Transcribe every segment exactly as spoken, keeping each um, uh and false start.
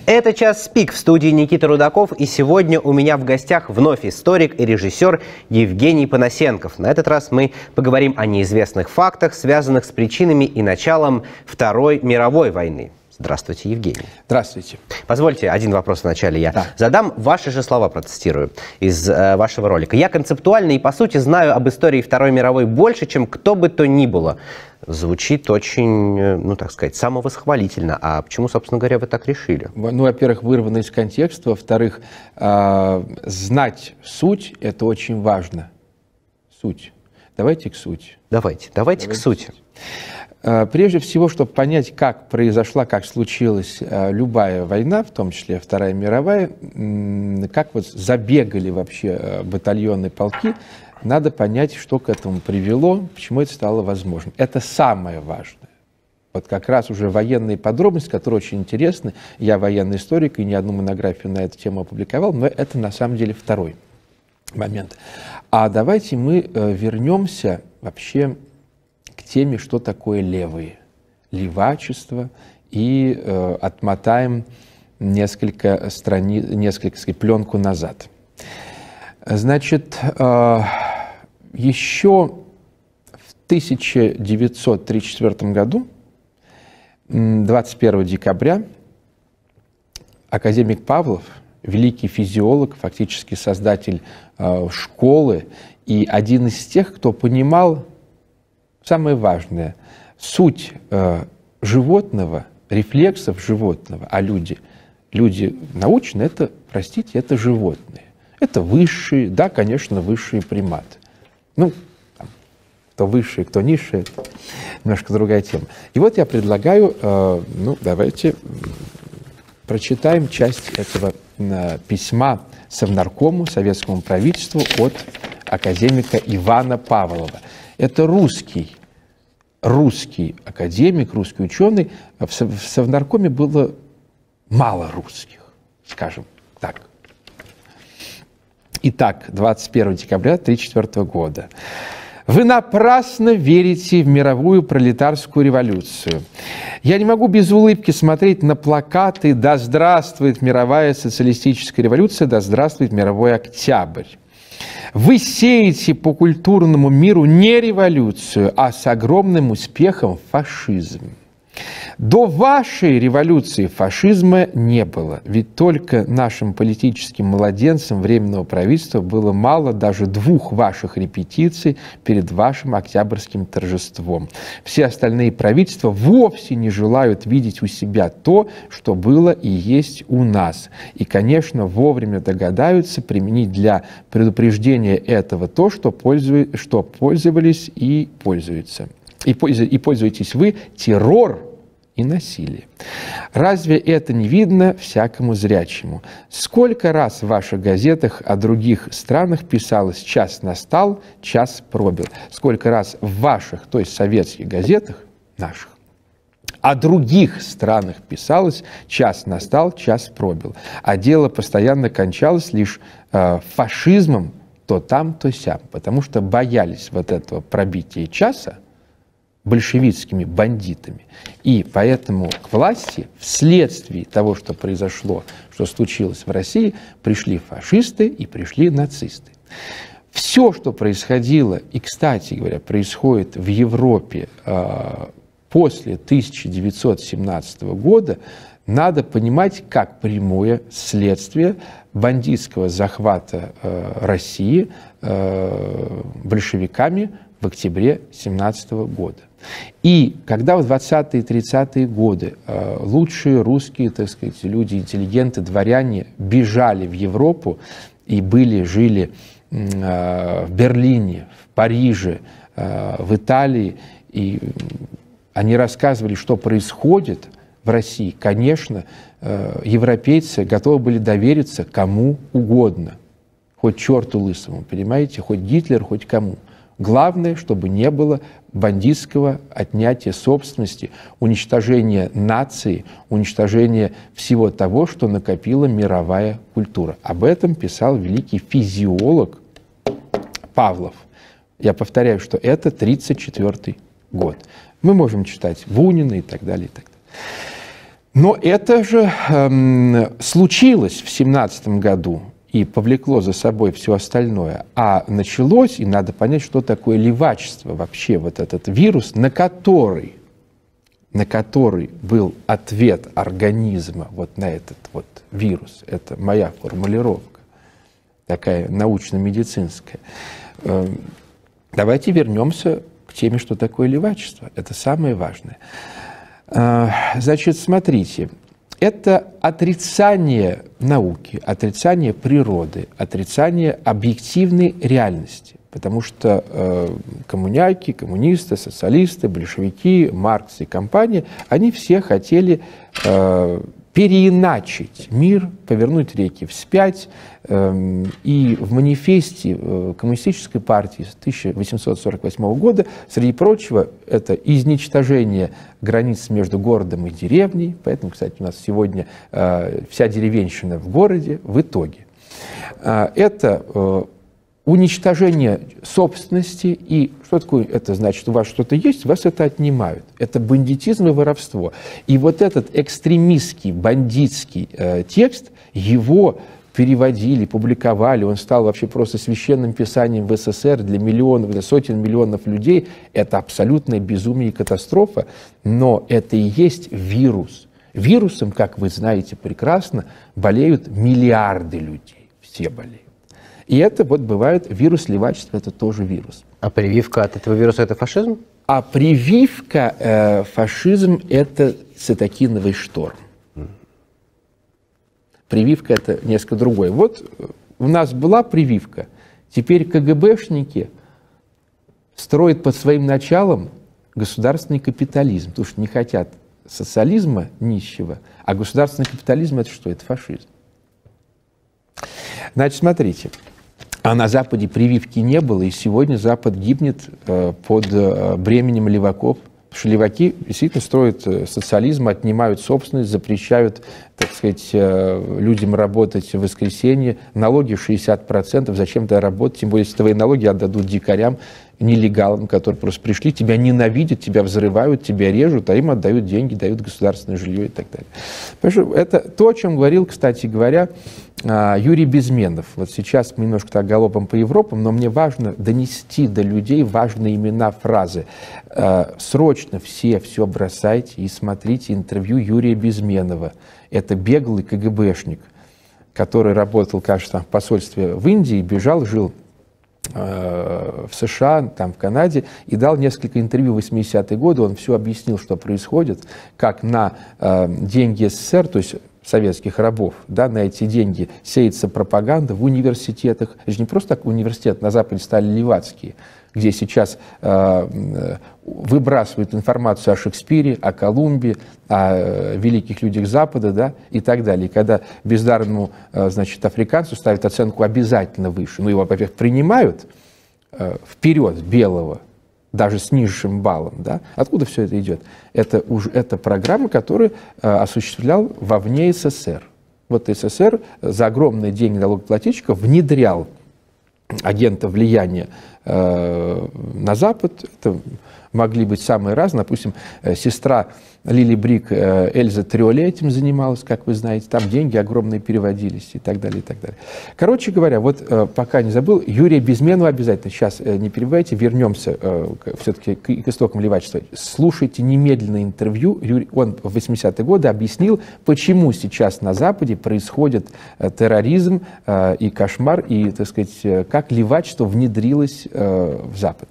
Это «Час пик», в студии Никита Рудаков, и сегодня у меня в гостях вновь историк и режиссер Евгений Панасенков. На этот раз мы поговорим о неизвестных фактах, связанных с причинами и началом Второй мировой войны. Здравствуйте, Евгений. Здравствуйте. Позвольте один вопрос вначале я да. задам. Ваши же слова процитирую из э, вашего ролика. «Я концептуально и по сути знаю об истории Второй мировой больше, чем кто бы то ни было». Звучит очень, ну так сказать, самовосхвалительно. А почему, собственно говоря, вы так решили? Ну, во-первых, вырвано из контекста. Во-вторых, э, знать суть – это очень важно. Суть. Давайте к сути. Давайте, давайте, давайте к сути. Прежде всего, чтобы понять, как произошла, как случилась любая война, в том числе Вторая мировая, как вот забегали вообще батальоны, полки, надо понять, что к этому привело, почему это стало возможным. Это самое важное. Вот как раз уже военные подробности, которые очень интересны. Я военный историк и ни одну монографию на эту тему опубликовал, но это на самом деле второй момент. А давайте мы вернемся вообще к теме, что такое левые, левачество, и э, отмотаем несколько страниц, несколько, сказать, пленку назад. Значит, э, еще в тысяча девятьсот тридцать четвёртом году, двадцать первого декабря, академик Павлов, великий физиолог, фактически создатель э, школы, и один из тех, кто понимал самое важное, суть э, животного, рефлексов животного, а люди, люди научные, это, простите, это животные. Это высшие, да, конечно, высшие приматы. Ну, там, кто высшие, кто низшие, это немножко другая тема. И вот я предлагаю, э, ну, давайте прочитаем часть этого э, письма Совнаркому, советскому правительству от академика Ивана Павлова. Это русский, русский академик, русский ученый. В Совнаркоме было мало русских, скажем так. Итак, двадцать первого декабря тысяча девятьсот тридцать четвёртого года. Вы напрасно верите в мировую пролетарскую революцию. Я не могу без улыбки смотреть на плакаты «Да здравствует мировая социалистическая революция, да здравствует мировой октябрь». Вы сеете по культурному миру не революцию, а с огромным успехом фашизм. До вашей революции фашизма не было, ведь только нашим политическим младенцам Временного правительства было мало даже двух ваших репетиций перед вашим октябрьским торжеством. Все остальные правительства вовсе не желают видеть у себя то, что было и есть у нас. И, конечно, вовремя догадаются применить для предупреждения этого то, что, пользуй, что пользовались и пользуются. И, и пользуетесь вы террор и насилие. Разве это не видно всякому зрячему? Сколько раз в ваших газетах о других странах писалось «час настал, час пробил». Сколько раз в ваших, то есть советских газетах, наших, о других странах писалось «час настал, час пробил». А дело постоянно кончалось лишь э, фашизмом то там, то сям, потому что боялись вот этого пробития часа большевистскими бандитами. И поэтому к власти вследствие того, что произошло, что случилось в России, пришли фашисты и пришли нацисты. Все, что происходило, и, кстати говоря, происходит в Европе э, после тысяча девятьсот семнадцатого года, надо понимать как прямое следствие бандитского захвата э, России э, большевиками в октябре семнадцатого года. И когда в двадцатые и тридцатые годы э, лучшие русские, так сказать, люди, интеллигенты, дворяне бежали в Европу и были, жили э, в Берлине, в Париже, э, в Италии, и они рассказывали, что происходит в России, конечно, э, европейцы готовы были довериться кому угодно, хоть черту лысому, понимаете, хоть Гитлер, хоть кому. Главное, чтобы не было бандитского отнятия собственности, уничтожения нации, уничтожения всего того, что накопила мировая культура. Об этом писал великий физиолог Павлов. Я повторяю, что это тридцать четвёртый год. Мы можем читать Бунина и так далее, и так далее. Но это же эм, случилось в семнадцатом году и повлекло за собой все остальное. А началось, и надо понять, что такое левачество вообще, вот этот вирус, на который, на который был ответ организма вот на этот вот вирус. Это моя формулировка, такая научно-медицинская. Эм, давайте вернемся к теме, что такое левачество. Это самое важное. Значит, смотрите, это отрицание науки, отрицание природы, отрицание объективной реальности. Потому что э, коммуняки, коммунисты, социалисты, большевики, Маркс и компания, они все хотели э, переиначить мир, повернуть реки вспять. Э, и в манифесте э, Коммунистической партии тысяча восемьсот сорок восьмого года, среди прочего, это изничтожение границ между городом и деревней. Поэтому, кстати, у нас сегодня э, вся деревенщина в городе в итоге. Э, это э, уничтожение собственности. И что такое это значит? У вас что-то есть, у вас это отнимают. Это бандитизм и воровство. И вот этот экстремистский, бандитский э, текст, его переводили, публиковали, он стал вообще просто священным писанием в СССР для миллионов, для сотен миллионов людей. Это абсолютное безумие и катастрофа, но это и есть вирус. Вирусом, как вы знаете прекрасно, болеют миллиарды людей, все болеют. И это вот бывает вирус левачества, это тоже вирус. А прививка от этого вируса – это фашизм? А прививка, э, фашизм – это цитокиновый шторм. Прививка – это несколько другое. Вот у нас была прививка, теперь КГБшники строят под своим началом государственный капитализм, потому что не хотят социализма нищего, а государственный капитализм – это что? Это фашизм. Значит, смотрите. А на Западе прививки не было, и сегодня Запад гибнет э, под э, бременем леваков. Потому что леваки действительно строят социализм, отнимают собственность, запрещают, так сказать, э, людям работать в воскресенье. Налоги шестьдесят процентов, зачем-то работать, тем более, если твои налоги отдадут дикарям, нелегалам, которые просто пришли, тебя ненавидят, тебя взрывают, тебя режут, а им отдают деньги, дают государственное жилье и так далее. Потому что это то, о чем говорил, кстати говоря, Юрий Безменов. Вот сейчас мы немножко так галопом по Европам, но мне важно донести до людей важные имена, фразы. Срочно все все бросайте и смотрите интервью Юрия Безменова. Это беглый КГБшник, который работал, кажется, в посольстве в Индии, бежал, жил в США, там, в Канаде, и дал несколько интервью в восьмидесятые годы. Он все объяснил, что происходит, как на э, деньги СССР, то есть советских рабов, да, на эти деньги сеется пропаганда в университетах. Это же не просто так университеты на Западе стали левацкие, где сейчас э, выбрасывают информацию о Шекспире, о Колумбе, о э, великих людях Запада, да, и так далее. И когда бездарному, э, значит, африканцу ставят оценку обязательно выше, ну, его, во-первых, принимают э, вперед белого, даже с низшим баллом, да, откуда все это идет? Это уже это программа, которую э, осуществлял вовне СССР. Вот СССР за огромные деньги налогоплательщиков внедрял агента влияния э, на Запад. Это могли быть самые разные. Допустим, э, сестра Лили Брик, э, Эльза Триоле этим занималась, как вы знаете. Там деньги огромные переводились и так далее, и так далее. Короче говоря, вот э, пока не забыл, Юрия Безменова обязательно, сейчас э, не перебивайте, вернемся э, все-таки к, к истокам левачества. Слушайте немедленно интервью. Юрий, он в восьмидесятые годы объяснил, почему сейчас на Западе происходит э, терроризм э, и кошмар, и, так сказать, э, как левачество внедрилось э, в Запад.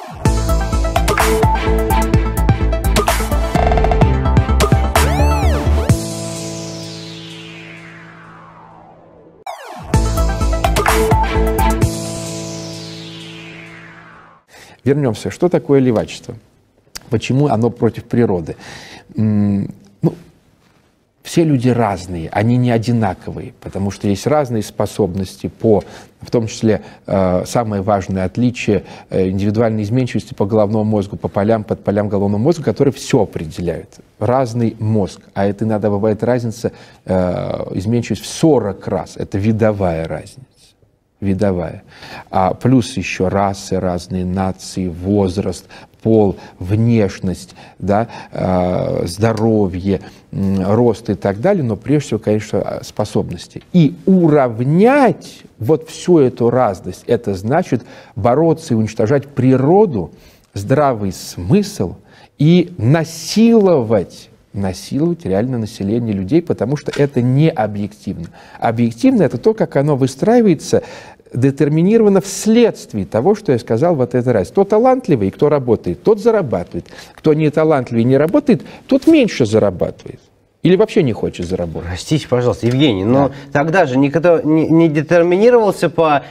Вернемся. Что такое левачество? Почему оно против природы? Ну, все люди разные, они не одинаковые, потому что есть разные способности по, в том числе, э, самое важное отличие э, индивидуальной изменчивости по головному мозгу, по полям, под полям головного мозга, которые все определяют. Разный мозг. А это иногда бывает разница, э, изменчивость в сорок раз. Это видовая разница. Видовая. А плюс еще расы разные, нации, возраст, пол, внешность, да, здоровье, рост и так далее, но прежде всего, конечно, способности. И уравнять вот всю эту разность, это значит бороться и уничтожать природу, здравый смысл и насиловать, насиловать реально население людей, потому что это не объективно. Объективно – это то, как оно выстраивается, детерминировано вследствие того, что я сказал вот этот раз. Кто талантливый, кто работает, тот зарабатывает. Кто не талантливый и не работает, тот меньше зарабатывает. Или вообще не хочет заработать. Простите, пожалуйста, Евгений, но да. тогда же никто не, не детерминировался по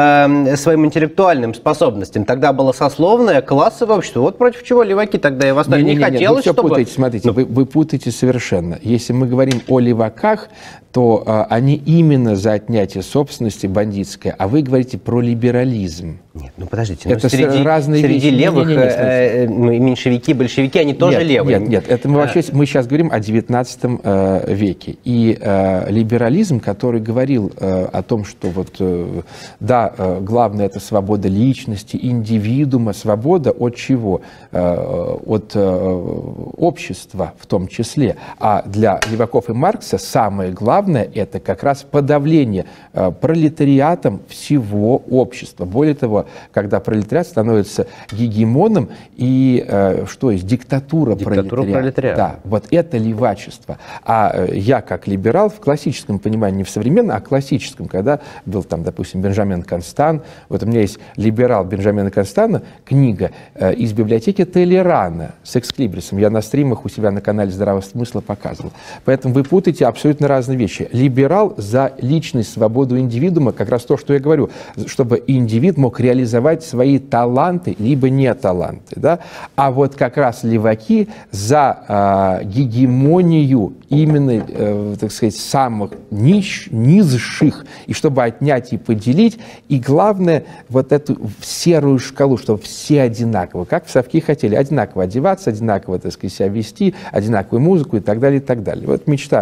э, своим интеллектуальным способностям. Тогда было сословное, классовое общество. Вот против чего леваки тогда и восстали. Не, не, не хотелось, вы все чтобы... путаете, смотрите, ну... вы, вы путаете совершенно. Если мы говорим о леваках, то э, они именно за отнятие собственности бандитской, а вы говорите про либерализм. Нет, ну подождите, это ну, среди, разные среди вещи. левых не, не, не, э, э, меньшевики, большевики, они тоже нет, левые. Нет, нет, это мы вообще мы сейчас говорим о девятнадцатом э, веке. И э, либерализм, который говорил э, о том, что вот, э, да, э, главное это свобода личности, индивидуума, свобода от чего? Э, от э, общества в том числе. А для леваков и Маркса самое главное это как раз подавление э, пролетариатом всего общества. Более того, когда пролетариат становится гегемоном и э, что есть диктатура, диктатура пролетариата. пролетариата. Да, вот это левачество. А э, я как либерал в классическом понимании, не в современном, а классическом, когда был там, допустим, Бенджамин Констан, вот у меня есть «Либерал» Бенджамина Констана, книга э, из библиотеки Толерана с эксклибрисом. Я на стримах у себя на канале «Здравого смысла» показывал. Поэтому вы путаете абсолютно разные вещи. Либерал за личность, свободу индивидуума, как раз то, что я говорю, чтобы индивид мог реализовать свои таланты, либо не таланты. Да? А вот как раз леваки за э, гегемонию именно, э, так сказать, самых нищ, низших, и чтобы отнять и поделить, и главное, вот эту серую шкалу, чтобы все одинаково, как в совки хотели, одинаково одеваться, одинаково, так сказать, себя вести, одинаковую музыку и так далее, и так далее. Вот мечта.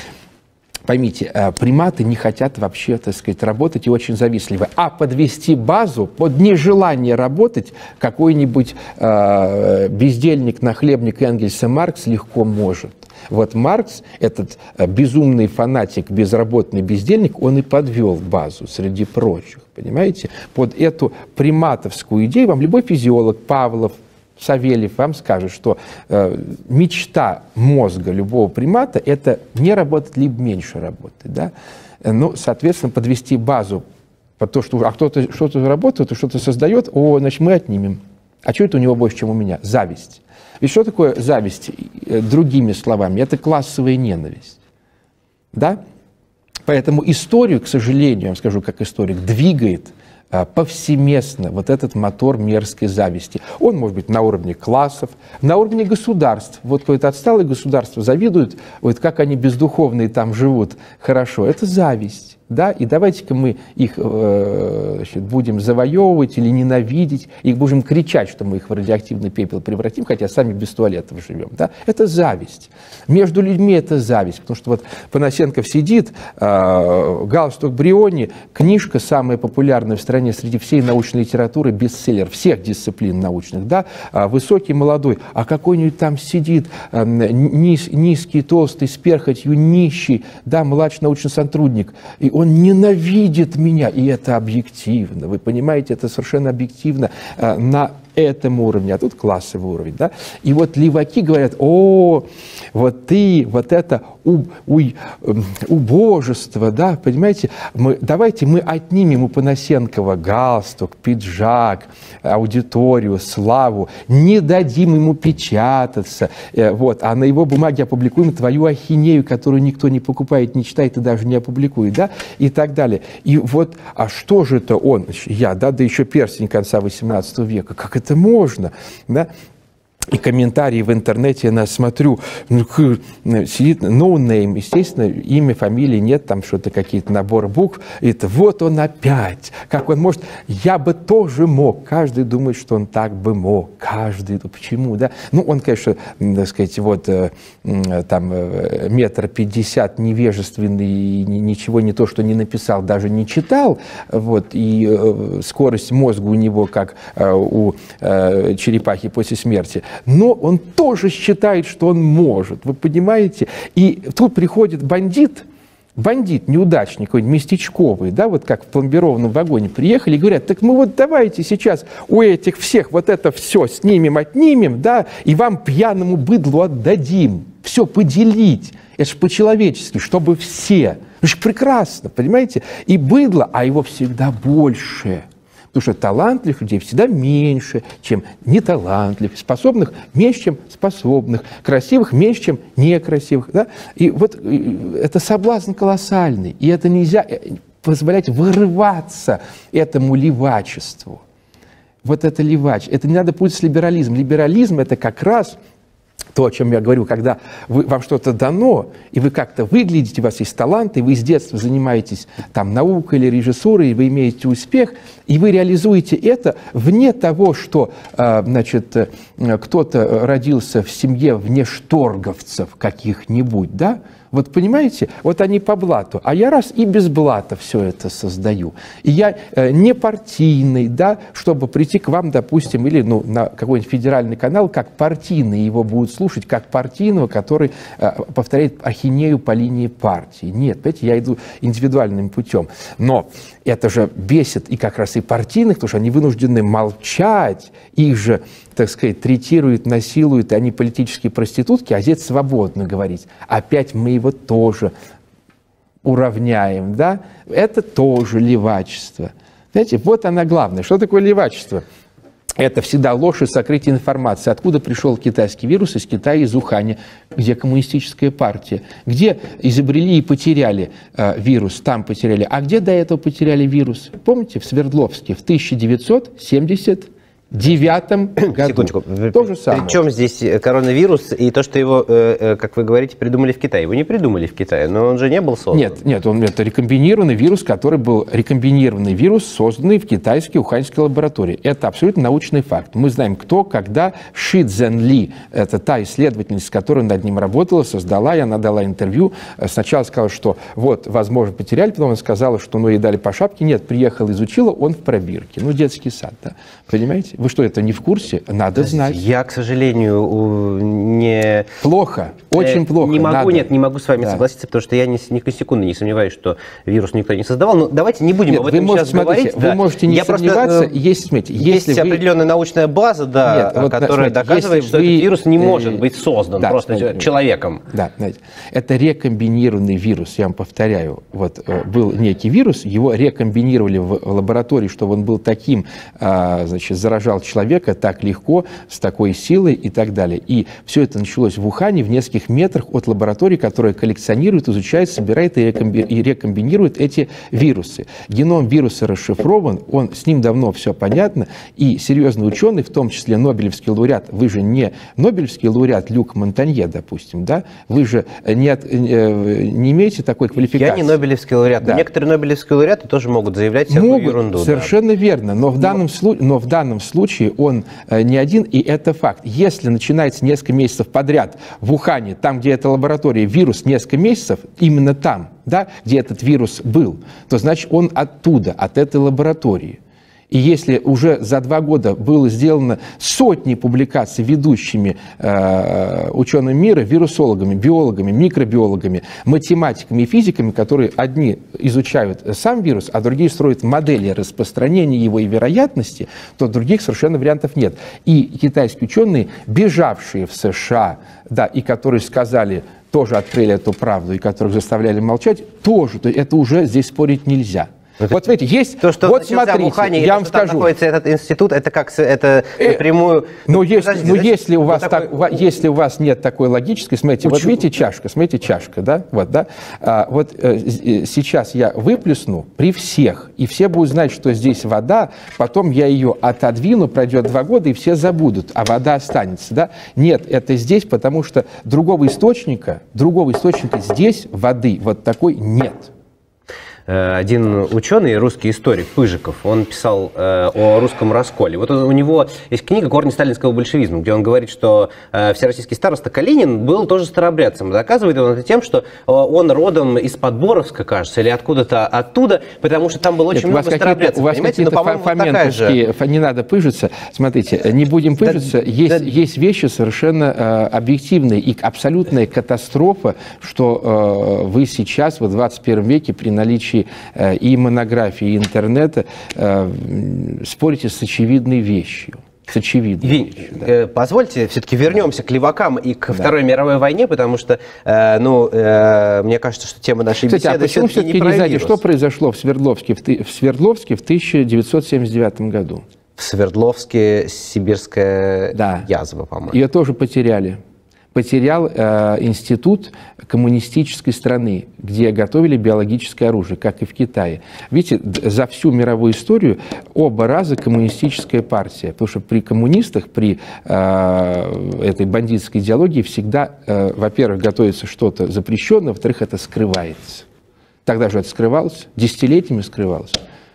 Поймите, приматы не хотят вообще, так сказать, работать и очень завистливы. А подвести базу под нежелание работать какой-нибудь э, бездельник, нахлебник Энгельса Маркс легко может. Вот Маркс, этот безумный фанатик, безработный бездельник, он и подвел базу среди прочих, понимаете? Под эту приматовскую идею вам любой физиолог, Павлов, Савельев вам скажет, что э, мечта мозга любого примата – это не работать, либо меньше работать. Да? Ну, соответственно, подвести базу под то, что а кто-то что-то работает, что-то создает, о, значит, мы отнимем. А что это у него больше, чем у меня? Зависть. И что такое зависть? Другими словами, это классовая ненависть. Да? Поэтому историю, к сожалению, я вам скажу, как историк, двигает повсеместно вот этот мотор мерзкой зависти. Он может быть на уровне классов, на уровне государств. Вот какое-то отсталое государство завидует, вот как они бездуховные там живут хорошо. Это зависть. Да? И давайте-ка мы их э, значит, будем завоевывать или ненавидеть, их будем кричать, что мы их в радиоактивный пепел превратим, хотя сами без туалетов живем. Да? Это зависть. Между людьми это зависть, потому что вот Панасенков сидит, э, галстук Бриони, книжка самая популярная в стране среди всей научной литературы, бестселлер всех дисциплин научных, да? э, высокий, молодой, а какой-нибудь там сидит э, низ, низкий, толстый, с перхотью, нищий, да, младший научный сотрудник, и он Он ненавидит меня, и это объективно. Вы понимаете, это совершенно объективно э, на этом уровне, а тут классовый уровень. Да? И вот леваки говорят, о, вот ты, вот это у, у, убожество, да, понимаете, мы, давайте мы отнимем у Панасенкова галстук, пиджак, аудиторию, славу, не дадим ему печататься, э, вот, а на его бумаге опубликуем твою ахинею, которую никто не покупает, не читает и даже не опубликует, да, и так далее. И вот, а что же это он, я, да, да еще перстень конца восемнадцатого века, как это можно, да? и комментарии в интернете я смотрю, ну, сидит no name, естественно, имя, фамилии нет, там что-то какие-то наборы букв, и это вот он опять, как он может, я бы тоже мог, каждый думает, что он так бы мог, каждый, почему, да, ну, он, конечно, так сказать, вот, там, метр пятьдесят невежественный, ничего не то, что не написал, даже не читал, вот, и скорость мозга у него, как у черепахи после смерти, но он тоже считает, что он может, вы понимаете? И тут приходит бандит, бандит, неудачник, какой-нибудь местечковый, да, вот как в пломбированном вагоне приехали и говорят, так мы вот давайте сейчас у этих всех вот это все снимем, отнимем, да, и вам пьяному быдлу отдадим, все поделить. Это же по-человечески, чтобы все. Это же прекрасно, понимаете? И быдло, а его всегда больше. Потому что талантливых людей всегда меньше, чем неталантливых, способных меньше, чем способных, красивых меньше, чем некрасивых. Да? И вот это соблазн колоссальный, и это нельзя позволять вырываться этому левачеству. Вот это левач, это не надо путать с либерализмом. Либерализм – это как раз то, о чем я говорю, когда вы, вам что-то дано, и вы как-то выглядите, у вас есть талант, и вы с детства занимаетесь там, наукой или режиссурой, и вы имеете успех, и вы реализуете это вне того, что значит, кто-то родился в семье внешторговцев каких-нибудь, да? Вот понимаете, вот они по блату, а я раз и без блата все это создаю. И я э, не партийный, да, чтобы прийти к вам, допустим, или ну, на какой-нибудь федеральный канал, как партийный, его будут слушать, как партийного, который э, повторяет ахинею по линии партии. Нет, понимаете, я иду индивидуальным путем. Но это же бесит и как раз и партийных, потому что они вынуждены молчать, их же, так сказать, третируют, насилуют, они политические проститутки, а здесь свободно говорить. Опять мы его тоже уравняем, да? Это тоже левачество. Знаете, вот она главное. Что такое левачество? Это всегда ложь и сокрытие информации. Откуда пришел китайский вирус? Из Китая, из Уханя, где коммунистическая партия. Где изобрели и потеряли э, вирус, там потеряли. А где до этого потеряли вирус? Помните, в Свердловске в тысяча девятьсот семьдесят девятом году. Секундочку. То же самое. Причем здесь коронавирус и то, что его, э, как вы говорите, придумали в Китае? Его не придумали в Китае, но он же не был создан. Нет, нет, он, это рекомбинированный вирус, который был рекомбинированный вирус, созданный в китайской уханьской лаборатории. Это абсолютно научный факт. Мы знаем, кто, когда. Ши Цзэнли, это та исследовательница, которая над ним работала, создала, и она дала интервью. Сначала сказала, что вот, возможно, потеряли, потом она сказала, что ну, ей дали по шапке. Нет, приехала, изучила, он в пробирке. Ну, детский сад, да. Понимаете? Вы что, это не в курсе? Надо знать. Я, к сожалению, не... Плохо, очень плохо. Не могу, надо. Нет, не могу с вами да. согласиться, потому что я ни, ни секунды не сомневаюсь, что вирус никто не создавал. Но давайте не будем Нет, об этом вы можете, сейчас говорить. Вы да. можете не я сомневаться, просто, есть, смотрите, есть если определенная вы... научная база, да, Нет, вот, которая смотрите, доказывает, что вы... этот вирус не может быть создан да, просто смотрите, человеком. Да, знаете, это рекомбинированный вирус, я вам повторяю. Вот был некий вирус, его рекомбинировали в лаборатории, чтобы он был таким, значит, заражал человека так легко, с такой силой и так далее. И все это началось в Ухане, в нескольких метрах от лаборатории, которая коллекционирует, изучает, собирает и, рекомби... и рекомбинирует эти вирусы. Геном вируса расшифрован, он, с ним давно все понятно, и серьезный ученый, в том числе Нобелевский лауреат, вы же не Нобелевский лауреат Люк Монтанье, допустим, да? Вы же не, от... не имеете такой квалификации. Я не Нобелевский лауреат, да. Но некоторые Нобелевские лауреаты тоже могут заявлять всякую могут, ерунду. Совершенно да. верно, но в, данном но... Слу... но в данном случае он не один, и это факт. Если начинается несколько месяцев подряд в Ухане, там, где эта лаборатория, вирус несколько месяцев, именно там, да, где этот вирус был, то значит он оттуда, от этой лаборатории. И если уже за два года было сделано сотни публикаций ведущими э, учеными мира, вирусологами, биологами, микробиологами, математиками и физиками, которые одни изучают сам вирус, а другие строят модели распространения его и вероятности, то других совершенно вариантов нет. И китайские ученые, бежавшие в США, да, и которые сказали, тоже открыли эту правду, и которых заставляли молчать, тоже, то это уже здесь спорить нельзя. Ну, вот смотрите, есть... То, что вот смотрите, Ухане, я то, вам что там скажу. находится этот институт, это как это э, напрямую... Ну, если, ну, если, у вас такой... так, если у вас нет такой логической, смотрите, Учу... вот видите чашка, смотрите, чашка, да, вот, да, а, вот э, сейчас я выплесну при всех, и все будут знать, что здесь вода, потом я ее отодвину, пройдет два года, и все забудут, а вода останется, да. Нет, это здесь, потому что другого источника, другого источника здесь воды вот такой нет. Один ученый, русский историк Пыжиков, он писал э, о русском расколе. Вот он, у него есть книга «Корни сталинского большевизма», где он говорит, что э, всероссийский староста Калинин был тоже старообрядцем. Доказывает он это тем, что э, он родом из Подборовска, кажется, или откуда-то оттуда, потому что там было очень Нет, много старообрядцев. У вас какие-то ну, фоменковские, не надо пыжиться. Смотрите, не будем пыжиться. Да, есть, да. есть вещи совершенно э, объективные и абсолютная катастрофа, что э, вы сейчас, в двадцать первом веке, при наличии и монографии, и интернета э, спорите с очевидной вещью. С очевидной Ви, вещью, да. э, позвольте, все-таки вернемся к левакам и к да. Второй мировой войне, потому что, э, ну, э, мне кажется, что тема нашей Кстати, беседы а почему все-таки все-таки не не знаете, вирус? что произошло в Свердловске в, в Свердловске в тысяча девятьсот семьдесят девятом году? В Свердловске сибирская да. язва, по-моему. Ее тоже потеряли. Потерял э, институт коммунистической страны, где готовили биологическое оружие, как и в Китае. Видите, за всю мировую историю оба раза коммунистическая партия, потому что при коммунистах, при э, этой бандитской идеологии всегда, э, во-первых, готовится что-то запрещенное, во-вторых, это скрывается. Тогда же это скрывалось, десятилетиями скрывалось.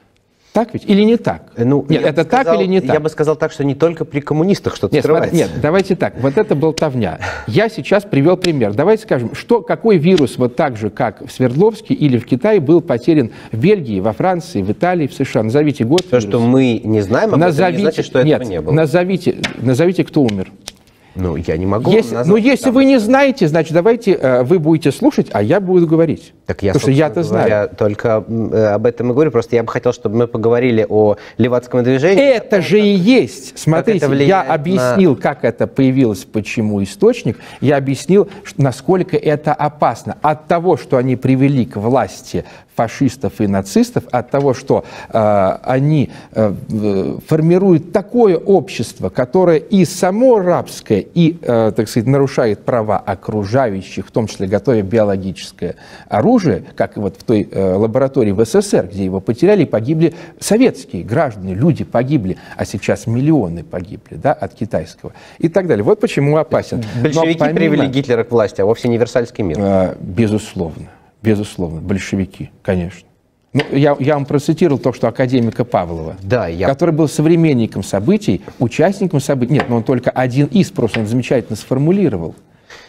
Так ведь? Или не так? Ну, нет, это сказал, так или не так? Я бы сказал так, что не только при коммунистах что-то нет, скрывается. Нет, давайте так. Вот это болтовня. Я сейчас привел пример. Давайте скажем, что, какой вирус вот так же, как в Свердловске или в Китае, был потерян в Бельгии, во Франции, в Италии, в США. Назовите год. То, вируса. Что мы не знаем, об назовите, этом не значит, что нет, этого не было. Назовите, назовите, кто умер. Ну, я не могу если, назвать. Ну, если там. Вы не знаете, значит, давайте э, вы будете слушать, а я буду говорить. Так я, потому что я-то знаю. Только э, об этом и говорю. Просто я бы хотел, чтобы мы поговорили о левацком движении. Это же и есть. Смотрите, я объяснил, на... как это появилось, почему источник. Я объяснил, насколько это опасно. От того, что они привели к власти фашистов и нацистов, от того, что э, они э, формируют такое общество, которое и само рабское, и, э, так сказать, нарушает права окружающих, в том числе готовя биологическое оружие, как и вот в той э, лаборатории в СССР, где его потеряли, погибли советские граждане, люди погибли, а сейчас миллионы погибли, да, от китайского и так далее. Вот почему опасен. Большевики помимо... привели Гитлера к власти, а вовсе не Версальский мир. Э, безусловно. Безусловно, большевики, конечно. Ну, я, я вам процитировал то, что академика Павлова, да, я... который был современником событий, участником событий. Нет, но он только один из, просто он замечательно сформулировал.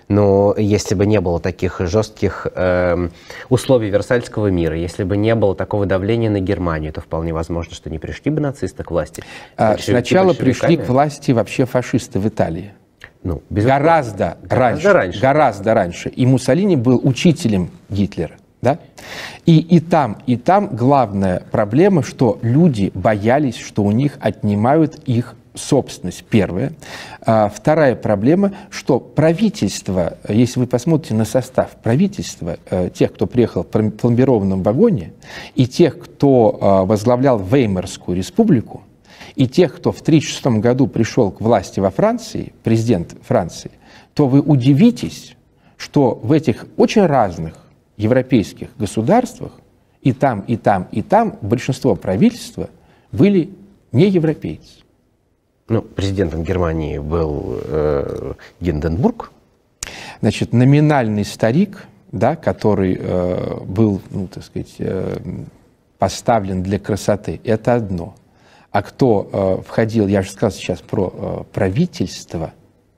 Но если бы не было таких жестких э, условий Версальского мира, если бы не было такого давления на Германию, то вполне возможно, что не пришли бы нацисты к власти. А, сначала пришли к власти вообще фашисты в Италии. Ну, гораздо, гораздо, раньше, раньше. гораздо раньше. И Муссолини был учителем Гитлера. Да? И, и там, и там главная проблема, что люди боялись, что у них отнимают их собственность, первая. А вторая проблема, что правительство, если вы посмотрите на состав правительства, тех, кто приехал в пломбированном вагоне, и тех, кто возглавлял Веймарскую республику, и тех, кто в тысяча девятьсот тридцать шестом году пришел к власти во Франции, президент Франции, то вы удивитесь, что в этих очень разных европейских государствах и там, и там, и там большинство правительства были не европейцы. Ну, президентом Германии был э, Гинденбург. Значит, номинальный старик, да, который э, был, ну, так сказать, э, поставлен для красоты, это одно. А кто э, входил, я же сказал сейчас про э, правительство,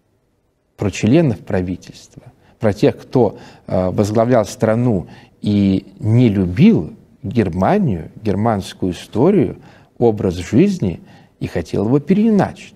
про членов правительства, про тех, кто э, возглавлял страну и не любил Германию, германскую историю, образ жизни и хотел его переиначить.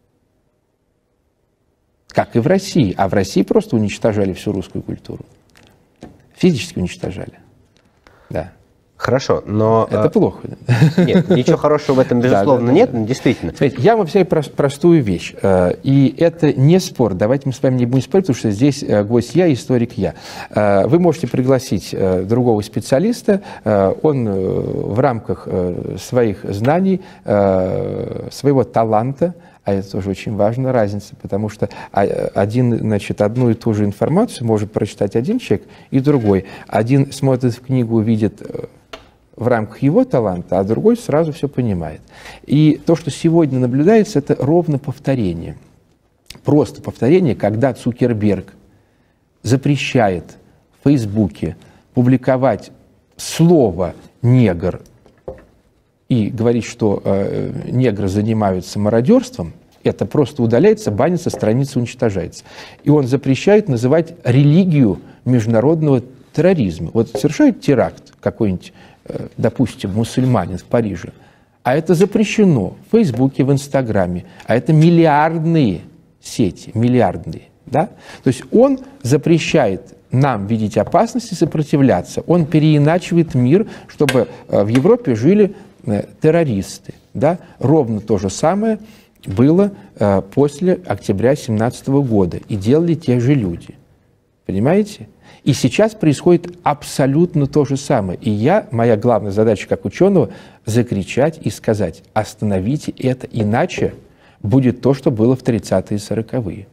Как и в России. А в России просто уничтожали всю русскую культуру. Физически уничтожали. Да. Хорошо, но... Это плохо. Нет, ничего хорошего в этом, безусловно, да, да, нет, да. Действительно. Смотрите, я вам объясняю простую вещь. И это не спор. Давайте мы с вами не будем спорить, потому что здесь гость я, историк я. Вы можете пригласить другого специалиста. Он в рамках своих знаний, своего таланта, а это тоже очень важная разница, потому что один, значит, одну и ту же информацию может прочитать один человек и другой. Один смотрит в книгу, видит в рамках его таланта, а другой сразу все понимает. И то, что сегодня наблюдается, это ровно повторение. Просто повторение, когда Цукерберг запрещает в Фейсбуке публиковать слово «негр» и говорить, что э, негры занимаются мародерством, это просто удаляется, банится, страница уничтожается. И он запрещает называть религию международного терроризма. Вот совершает теракт какой-нибудь, э, допустим, мусульманин в Париже, а это запрещено в Фейсбуке, в Инстаграме, а это миллиардные сети, миллиардные. Да? То есть он запрещает нам видеть опасность и сопротивляться. Он переиначивает мир, чтобы в Европе жили террористы. Да? Ровно то же самое было после октября семнадцатого года. И делали те же люди. Понимаете? И сейчас происходит абсолютно то же самое. И я, моя главная задача как ученого, закричать и сказать: остановите это, иначе будет то, что было в тридцатые и сороковые.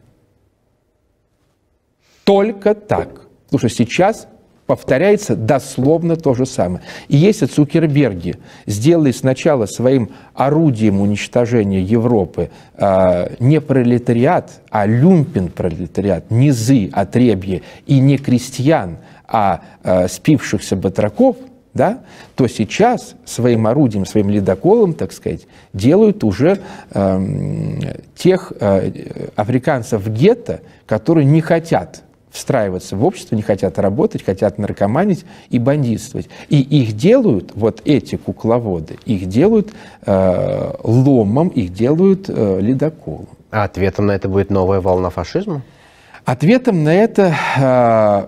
Только так. Потому что сейчас повторяется дословно то же самое. И если Цукерберги сделали сначала своим орудием уничтожения Европы э, не пролетариат, а люмпен-пролетариат, низы, отребья, и не крестьян, а э, спившихся батраков, да, то сейчас своим орудием, своим ледоколом, так сказать, делают уже э, тех э, африканцев в гетто, которые не хотят встраиваться в общество, не хотят работать, хотят наркоманить и бандитствовать. И их делают, вот эти кукловоды, их делают э, ломом, их делают э, ледоколом. А ответом на это будет новая волна фашизма? Ответом на это э,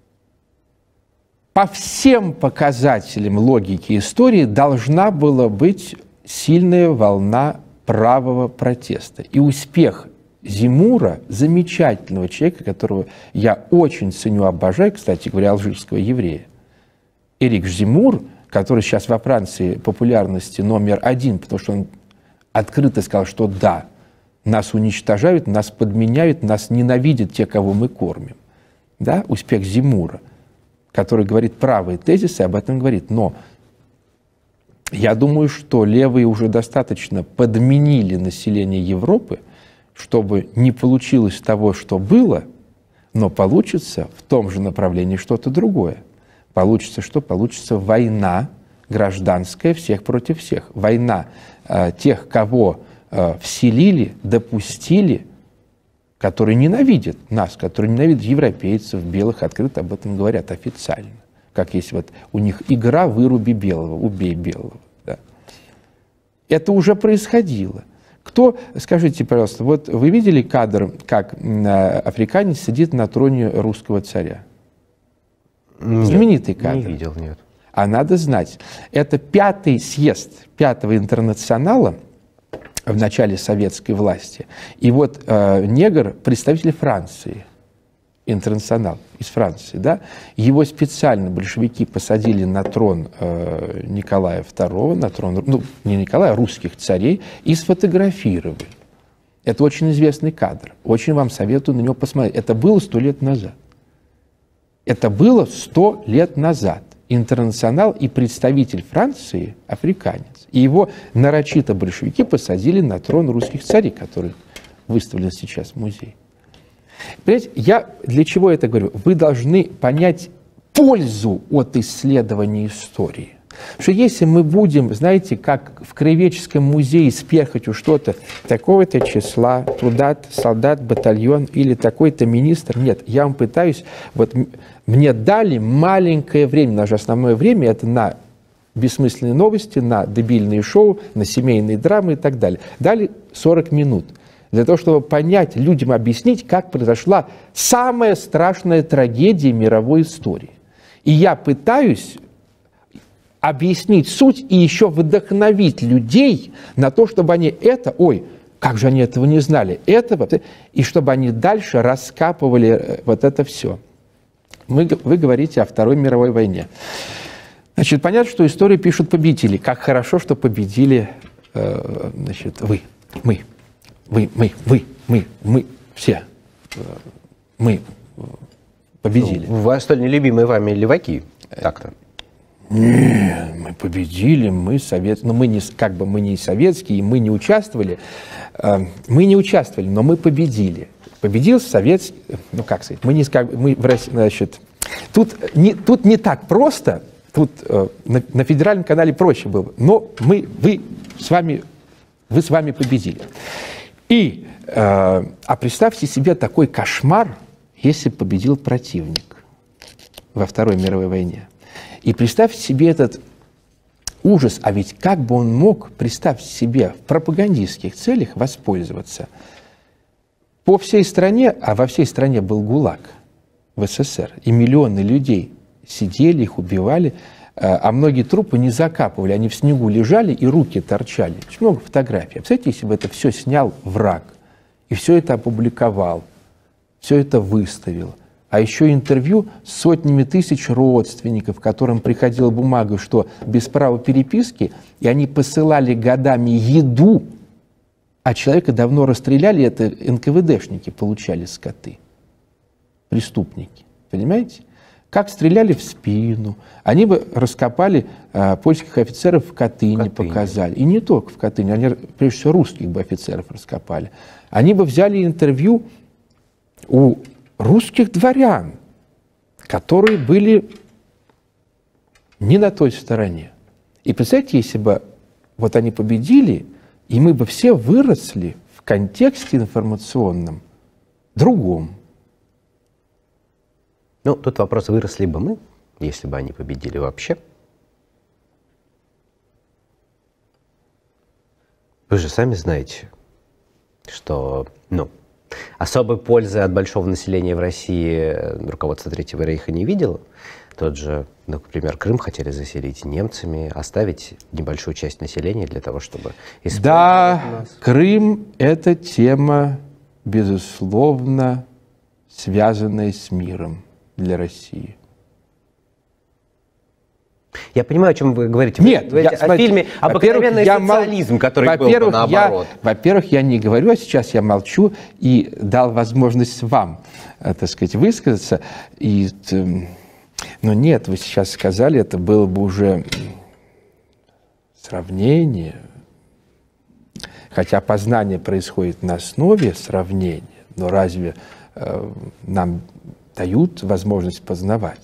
по всем показателям логики истории должна была быть сильная волна правого протеста. И успех Зимура, замечательного человека, которого я очень ценю, обожаю, кстати говоря, алжирского еврея, Эрик Зимур, который сейчас во Франции популярности номер один, потому что он открыто сказал, что да, нас уничтожают, нас подменяют, нас ненавидят те, кого мы кормим. Да? Успех Зимура, который говорит правые тезисы, об этом говорит. Но я думаю, что левые уже достаточно подменили население Европы, чтобы не получилось того, что было, но получится в том же направлении что-то другое. Получится что? Получится война гражданская всех против всех. Война э, тех, кого э, вселили, допустили, которые ненавидят нас, которые ненавидят европейцев, белых, открыто об этом говорят официально. Как есть вот у них игра «Выруби белого», «Убей белого». Да. Это уже происходило. Кто, скажите, пожалуйста, вот вы видели кадр, как африканец сидит на троне русского царя? Нет, знаменитый кадр. Не видел, нет. А надо знать, это пятый съезд пятого интернационала в начале советской власти. И вот э, негр, представитель Франции, интернационал из Франции, да, его специально большевики посадили на трон э, Николая второго, на трон, ну, не Николая, а русских царей, и сфотографировали. Это очень известный кадр. Очень вам советую на него посмотреть. Это было сто лет назад. Это было сто лет назад. Интернационал и представитель Франции, африканец. И его нарочито большевики посадили на трон русских царей, который выставлен сейчас в музее. Понимаете, я для чего это говорю? Вы должны понять пользу от исследования истории. Потому что если мы будем, знаете, как в Краеведческом музее с перхотью что-то, такого-то числа, туда-то солдат, батальон или такой-то министр, нет, я вам пытаюсь, вот мне дали маленькое время, наше основное время это на бессмысленные новости, на дебильные шоу, на семейные драмы и так далее. Дали сорок минут. Для того, чтобы понять, людям объяснить, как произошла самая страшная трагедия мировой истории. И я пытаюсь объяснить суть и еще вдохновить людей на то, чтобы они это, ой, как же они этого не знали, этого, и чтобы они дальше раскапывали вот это все. Мы, вы говорите о Второй мировой войне. Значит, понятно, что историю пишут победители. Как хорошо, что победили э, значит, вы, мы, вы, мы, вы, мы, мы, все. Мы победили. Ну, вас столь нелюбимые вами леваки, так-то. Нет, мы победили, мы совет, но мы не, как бы мы не советские, мы не участвовали, э, мы не участвовали, но мы победили. Победил советский, ну как сказать, мы не как мы в России, значит, тут не тут не так просто, тут э, на, на федеральном канале проще было, но мы, вы с вами, вы с вами победили. И, э, а представьте себе такой кошмар, если победил противник во Второй мировой войне. И представьте себе этот ужас, а ведь как бы он мог, представьте себе, в пропагандистских целях воспользоваться. По всей стране, а во всей стране был ГУЛАГ в СССР, и миллионы людей сидели, их убивали, а многие трупы не закапывали, они в снегу лежали и руки торчали. Очень много фотографий. Представляете, если бы это все снял враг, и все это опубликовал, все это выставил, а еще интервью с сотнями тысяч родственников, которым приходила бумага, что без права переписки, и они посылали годами еду, а человека давно расстреляли, это эн ка вэ дэшники получали скоты, преступники, понимаете? Как стреляли в спину, они бы раскопали а, польских офицеров в Катыни, в Катыни, показали, и не только в Катыни, они, прежде всего, русских бы офицеров раскопали. Они бы взяли интервью у русских дворян, которые были не на той стороне. И представьте, если бы вот они победили, и мы бы все выросли в контексте информационном другом. Ну, тут вопрос, выросли бы мы, если бы они победили вообще. Вы же сами знаете, что, ну, особой пользы от большого населения в России руководство Третьего Рейха не видело. Тот же, например, Крым хотели заселить немцами, оставить небольшую часть населения для того, чтобы использовать Да, нас. Крым – это тема, безусловно, связанная с миром для России. Я понимаю, о чем вы говорите. Нет, вы говорите я, о смотрите, фильме «Обыкновенный я социализм», мол... который был бы наоборот. Я, во-первых, я не говорю, а сейчас я молчу и дал возможность вам, так сказать, высказаться. И, но нет, вы сейчас сказали, это было бы уже сравнение. Хотя познание происходит на основе сравнения, но разве э, нам дают возможность познавать?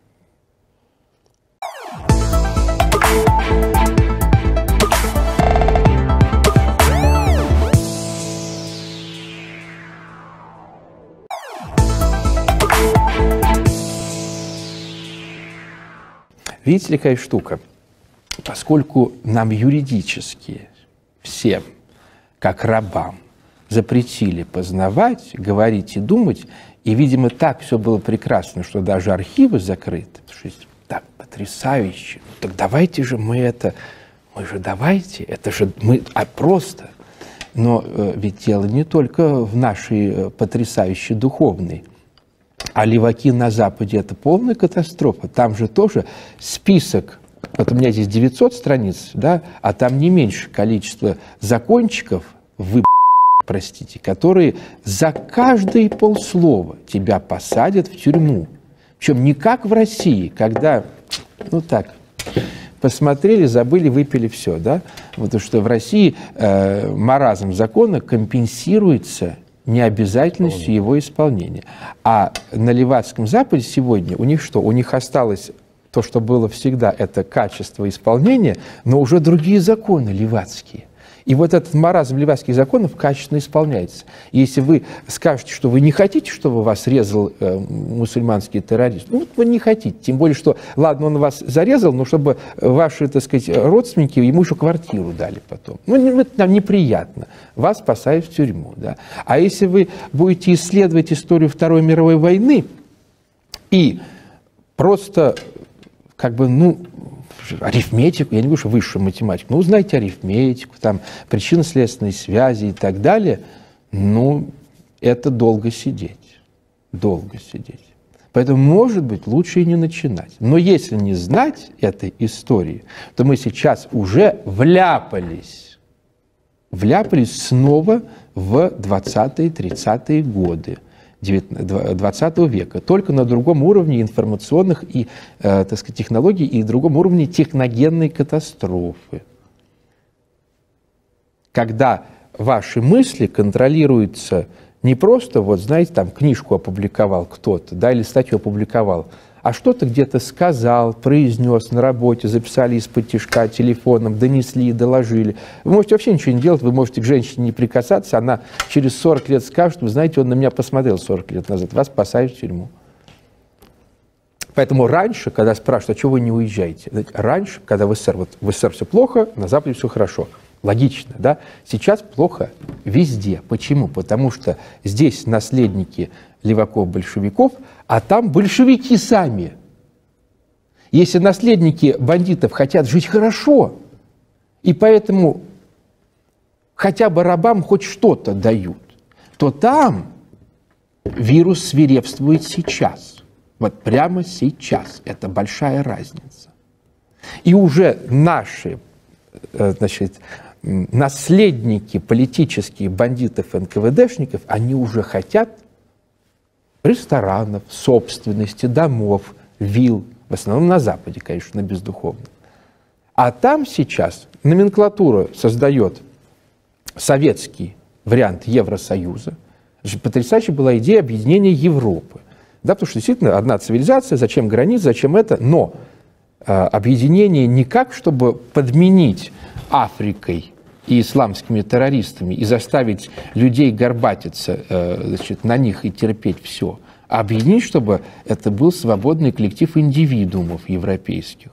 Видите ли, какая штука? Поскольку нам юридически всем, как рабам, запретили познавать, говорить и думать, и, видимо, так все было прекрасно, что даже архивы закрыты, что так потрясающе. Ну, так давайте же мы это, мы же давайте, это же мы, а просто. Но э, ведь дело не только в нашей э, потрясающей духовной. А леваки на Западе – это полная катастрофа. Там же тоже список, вот у меня здесь девятьсот страниц, да, а там не меньше количество закончиков, вы, простите, которые за каждое полслова тебя посадят в тюрьму. Причем не как в России, когда, ну так, посмотрели, забыли, выпили все, да. Потому что в России э, маразм закона компенсируется необязательностью его исполнения. А на Левацком Западе сегодня у них что? У них осталось то, что было всегда, это качество исполнения, но уже другие законы левацкие. И вот этот маразм левацких законов качественно исполняется. И если вы скажете, что вы не хотите, чтобы вас резал э, мусульманский террорист, ну, вы не хотите. Тем более, что, ладно, он вас зарезал, но чтобы ваши, так сказать, родственники ему еще квартиру дали потом. Ну, это нам неприятно. Вас спасают в тюрьму. Да? А если вы будете исследовать историю Второй мировой войны и просто, как бы, ну, арифметику, я не говорю, что высшую математику, но узнайте арифметику, там, причинно-следственные связи и так далее, ну, это долго сидеть, долго сидеть. Поэтому, может быть, лучше и не начинать. Но если не знать этой истории, то мы сейчас уже вляпались, вляпались снова в двадцатые-тридцатые годы двадцатого века, только на другом уровне информационных и, э, так сказать, технологий и другом уровне техногенной катастрофы. Когда ваши мысли контролируются не просто, вот знаете, там книжку опубликовал кто-то, да, или статью опубликовал, а что-то где-то сказал, произнес на работе, записали из-под тишка телефоном, донесли, доложили. Вы можете вообще ничего не делать, вы можете к женщине не прикасаться, она через сорок лет скажет, вы знаете, он на меня посмотрел сорок лет назад, вас посадят в тюрьму. Поэтому раньше, когда спрашивают, а чего вы не уезжаете, раньше, когда в СССР, вот в СССР все плохо, на Западе все хорошо. Логично, да? Сейчас плохо везде. Почему? Потому что здесь наследники леваков-большевиков, а там большевики сами. Если наследники бандитов хотят жить хорошо, и поэтому хотя бы рабам хоть что-то дают, то там вирус свирепствует сейчас. Вот прямо сейчас. Это большая разница. И уже наши, значит, наследники политических бандитов, эн ка вэ дэшников, они уже хотят ресторанов, собственности, домов, вилл, в основном на Западе, конечно, на бездуховном. А там сейчас номенклатура создает советский вариант Евросоюза. Потрясающая была идея объединения Европы. Да, потому что действительно одна цивилизация, зачем границ, зачем это, но э, объединение не как, чтобы подменить Африкой и исламскими террористами и заставить людей горбатиться, э, значит, на них и терпеть все, а объединить, чтобы это был свободный коллектив индивидуумов европейских.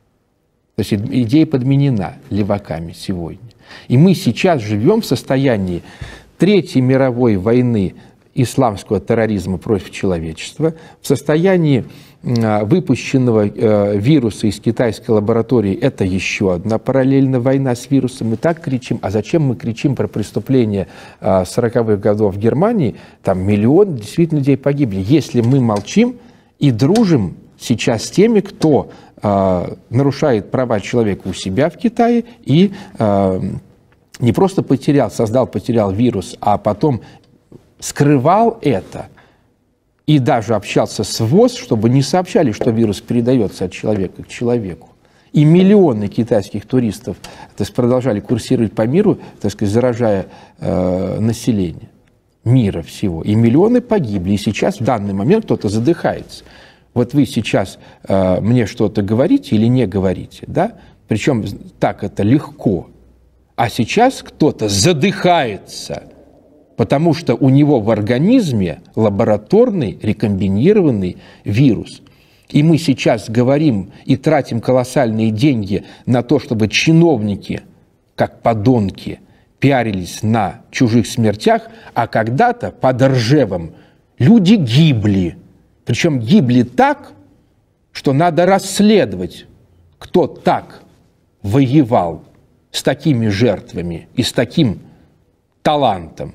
То есть идея подменена леваками сегодня. И мы сейчас живем в состоянии Третьей мировой войны исламского терроризма против человечества, в состоянии э, выпущенного э, вируса из китайской лаборатории. Это еще одна параллельная война с вирусом. Мы так кричим. А зачем мы кричим про преступления э, сороковых годов в Германии? Там миллион действительно людей погибли. Если мы молчим и дружим сейчас с теми, кто э, нарушает права человека у себя в Китае и э, не просто потерял, создал, потерял вирус, а потом скрывал это и даже общался с ВОЗ, чтобы не сообщали, что вирус передается от человека к человеку. И миллионы китайских туристов, то есть, продолжали курсировать по миру, так сказать, заражая э, население мира всего. И миллионы погибли. И сейчас в данный момент кто-то задыхается. Вот вы сейчас э, мне что-то говорите или не говорите, да? Причем так это легко. А сейчас кто-то задыхается, потому что у него в организме лабораторный рекомбинированный вирус. И мы сейчас говорим и тратим колоссальные деньги на то, чтобы чиновники, как подонки, пиарились на чужих смертях, а когда-то под Ржевом люди гибли. Причем гибли так, что надо расследовать, кто так воевал с такими жертвами и с таким талантом.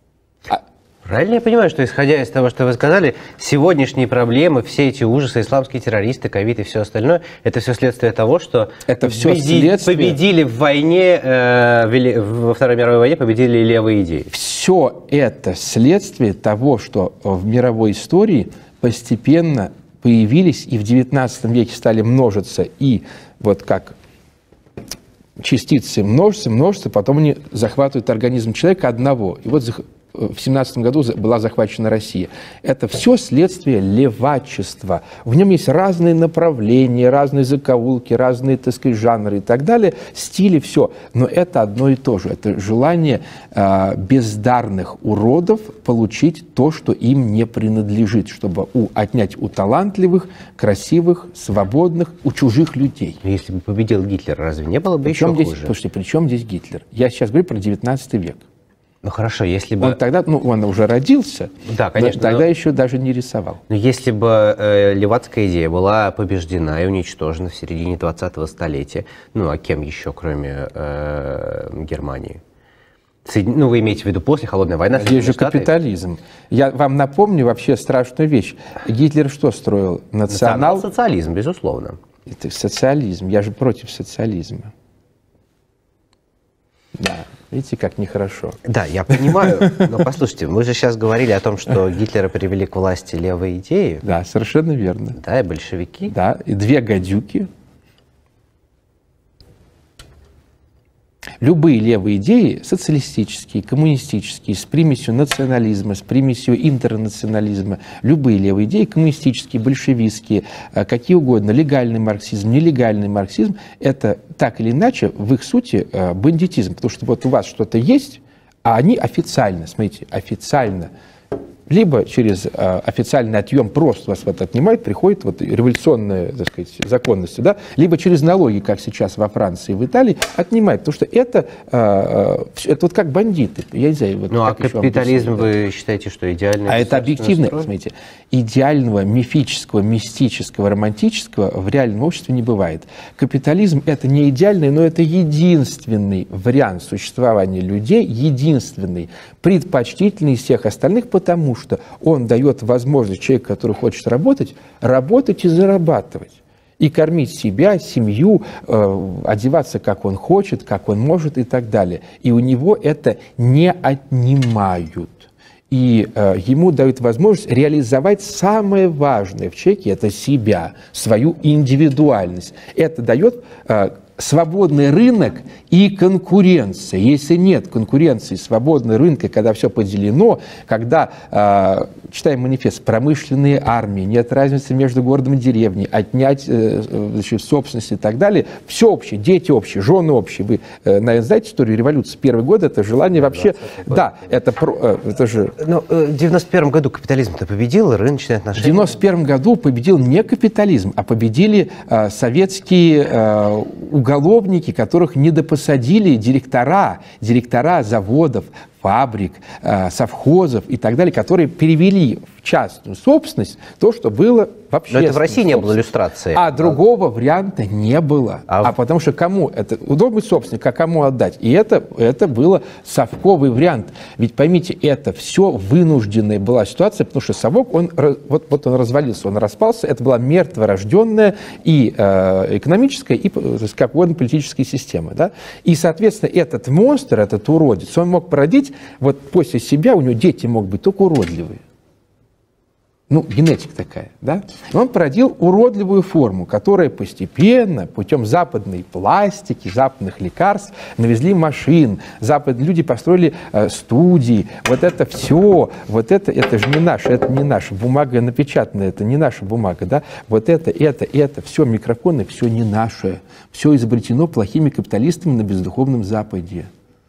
Правильно я понимаю, что, исходя из того, что вы сказали, сегодняшние проблемы, все эти ужасы, исламские террористы, ковид и все остальное, это все следствие того, что это все победи, следствие... победили в войне, э, во Второй мировой войне победили левые идеи? Все это следствие того, что в мировой истории постепенно появились и в девятнадцатом веке стали множиться, и вот как частицы множатся, множатся, потом они захватывают организм человека одного. И вот в семнадцатом году была захвачена Россия. Это все следствие левачества. В нем есть разные направления, разные закоулки, разные, так сказать, жанры и так далее, стили, все. Но это одно и то же. Это желание э, бездарных уродов получить то, что им не принадлежит, чтобы у, отнять у талантливых, красивых, свободных, у чужих людей. Но если бы победил Гитлер, разве не было бы причем еще здесь, хуже? Слушайте, при чем здесь Гитлер? Я сейчас говорю про девятнадцатый век. Ну хорошо, если бы... Он тогда, ну, он уже родился, да, конечно, тогда но... еще даже не рисовал. Но если бы э, левацкая идея была побеждена и уничтожена в середине двадцатого столетия, ну, а кем еще, кроме э, Германии? Соедин... Ну, вы имеете в виду после Холодной войны? Здесь же капитализм. Я вам напомню вообще страшную вещь. Гитлер что строил? Национал... Национал-социализм, безусловно. Это социализм. Я же против социализма. Да. Видите, как нехорошо. Да, я понимаю, но послушайте, мы же сейчас говорили о том, что Гитлера привели к власти левые идеи. Да, совершенно верно. Да, и большевики. Да, и две гадюки. Любые левые идеи, социалистические, коммунистические, с примесью национализма, с примесью интернационализма, любые левые идеи, коммунистические, большевистские, какие угодно, легальный марксизм, нелегальный марксизм, это так или иначе в их сути бандитизм. Потому что вот у вас что-то есть, а они официально, смотрите, официально, либо через э, официальный отъем просто вас вот отнимают, приходит вот революционная, так сказать, законность, да, либо через налоги, как сейчас во Франции и в Италии, отнимают, потому что это, э, это вот как бандиты. Я не знаю, вот ну а капитализм вы считаете, что идеальный? А это объективно, смотрите, идеального, мифического, мистического, романтического в реальном обществе не бывает. Капитализм это не идеальный, но это единственный вариант существования людей, единственный, предпочтительный из всех остальных, потому что он дает возможность человеку, который хочет работать, работать и зарабатывать. И кормить себя, семью, э, одеваться, как он хочет, как он может и так далее. И у него это не отнимают. И э, ему дают возможность реализовать самое важное в человеке – это себя, свою индивидуальность. Это дает э, свободный рынок и конкуренция. Если нет конкуренции, свободного рынка, когда все поделено, когда, э, читаем манифест, промышленные армии, нет разницы между городом и деревней, отнять э, значит, собственность и так далее, все общее, дети общие, жены общие. Вы, э, наверное, знаете историю революции? Первый год это желание вообще... Да, это, про, э, это же... Но э, в девяносто первом году капитализм-то победил, рыночные отношения... В девяносто первом году победил не капитализм, а победили э, советские э, уголовники, которых недопосадили директора, директора заводов, фабрик, э, совхозов и так далее, которые перевели в частную собственность то, что было в общественную. Но это в России не было иллюстрации. А другого варианта не было. А, а потому что кому это? Удобно быть собственник, а кому отдать? И это, это был совковый вариант. Ведь поймите, это все вынужденная была ситуация, потому что совок, он, вот, вот он развалился, он распался. Это была мертворожденная и э, экономическая, и как угодно политическая система. Да? И, соответственно, этот монстр, этот уродец, он мог породить, вот после себя у него дети могут быть только уродливые. Ну, генетика такая, да? Он породил уродливую форму, которая постепенно, путем западной пластики, западных лекарств, навезли машин, западные люди построили э, студии. Вот это все, вот это, это же не наше, это не наша бумага напечатанная, это не наша бумага, да? Вот это, это, это, все микрофоны, все не наше. Все изобретено плохими капиталистами на бездуховном Западе.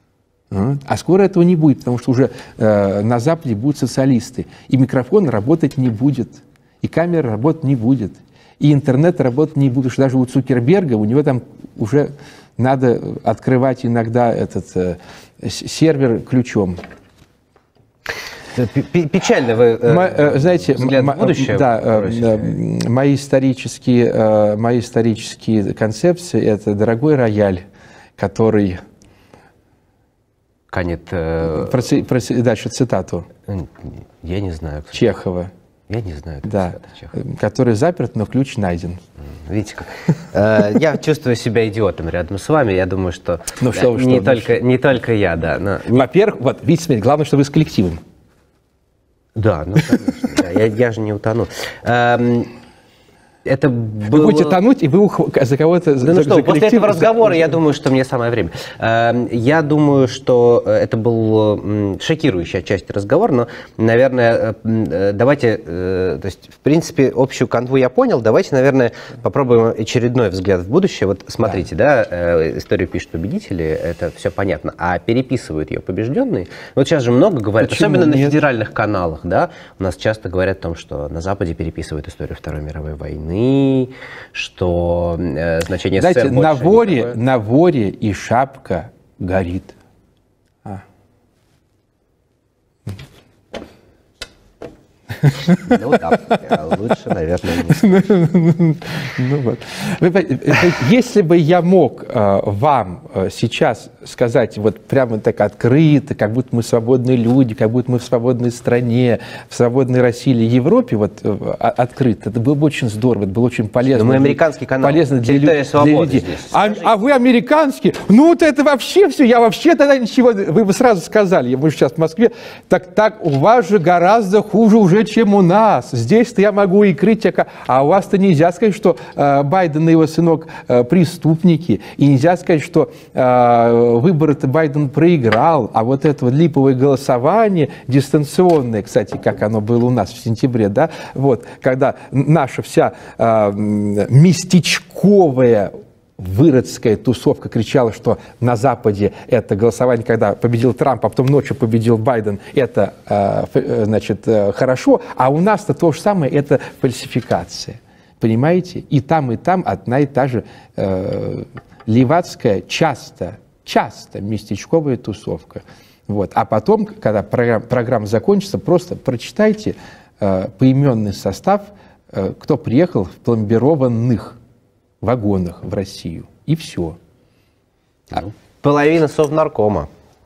А скоро этого не будет, потому что уже э, на Западе будут социалисты. И микрофон работать не будет, и камера работать не будет, и интернет работать не будет. Потому что даже у Цукерберга, у него там уже надо открывать иногда этот э, сервер ключом. Печально вы э, знаете, взгляд в будущее. Да, э, мои, исторические, э, мои исторические концепции – это дорогой рояль, который… Канет, э... Проси, проси, дальше цитату. Я не знаю. Кстати. Чехова. Я не знаю. Да, который заперт, но ключ найден. Видите как. Я чувствую себя идиотом рядом с вами. Я думаю, что ну, что, не, что, только, не только я, да. Но... Во-первых, вот, видите, смотрите, главное, что вы с коллективом. Да, ну конечно. Да, я, я же не утону. Это было... Вы будете тонуть, и вы за кого-то... Да, ну что, после этого разговора, я думаю, что мне самое время. Я думаю, что это был шокирующий отчасти разговор, но, наверное, давайте, то есть, в принципе, общую канву я понял, давайте, наверное, попробуем очередной взгляд в будущее. Вот смотрите, да, да историю пишут победители, это все понятно, а переписывают ее побежденные. Вот сейчас же много говорят, почему особенно нет? На федеральных каналах, да, у нас часто говорят о том, что на Западе переписывают историю Второй мировой войны, что э, значение Знаете, СССР на воре, никакое. на воре и шапка горит. А. Ну да, лучше, наверное, не. Ну вот. Если бы я мог вам сейчас сказать вот прямо так открыто, как будто мы свободные люди, как будто мы в свободной стране, в свободной России или Европе, вот открыто, это было бы очень здорово, это было очень полезно. Но мы американский канал, полезно для, территория свободы для людей. здесь. А, а вы американский? Ну вот это вообще все, я вообще тогда ничего, вы бы сразу сказали, мы сейчас в Москве, так, так у вас же гораздо хуже уже, чем у нас. Здесь-то я могу и критика, а у вас-то нельзя сказать, что э, Байден и его сынок э, преступники, и нельзя сказать, что э, выборы-то Байден проиграл, а вот это вот липовое голосование, дистанционное, кстати, как оно было у нас в сентябре, да, вот, когда наша вся э, местечковая выродская тусовка кричала, что на Западе это голосование, когда победил Трамп, а потом ночью победил Байден, это, э, значит, э, хорошо, а у нас-то то же самое, это фальсификация. Понимаете? И там, и там одна и та же э, левацкая, часто, часто местечковая тусовка. Вот. А потом, когда программа, программа закончится, просто прочитайте э, поименный состав, э, кто приехал в пломбированных вагонах в Россию. И все. Ну, половина Совнаркома.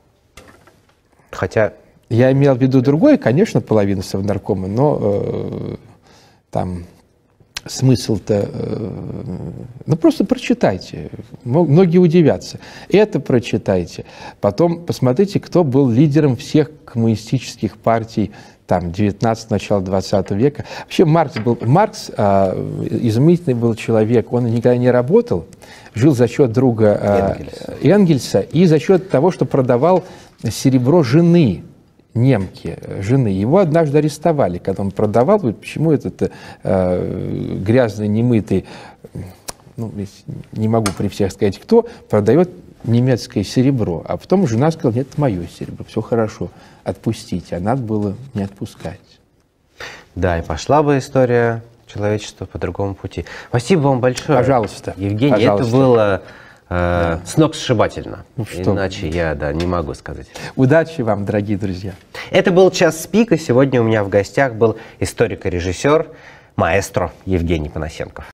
Хотя... Я имел в виду другое, конечно, половина Совнаркома, но э, там смысл-то... Э, ну, просто прочитайте. Многие удивятся. Это прочитайте. Потом посмотрите, кто был лидером всех коммунистических партий там, девятнадцатого, начала двадцатого века. Вообще Маркс был, Маркс э, изумительный был человек, он никогда не работал, жил за счет друга э, Энгельса. Энгельса и за счет того, что продавал серебро жены, немки, жены. Его однажды арестовали, когда он продавал, почему этот э, грязный, немытый, ну, не могу при всех сказать, кто, продает немецкое серебро. А потом жена сказала, нет, это мое серебро, все хорошо, отпустите. А надо было не отпускать. Да, и пошла бы история человечества по другому пути. Спасибо вам большое. Пожалуйста. Евгений, пожалуйста. это было э, да. сногсшибательно. Ну, что? Иначе я да, не могу сказать. Удачи вам, дорогие друзья. Это был «Час пик», и сегодня у меня в гостях был историк и режиссер, маэстро Евгений Панасенков.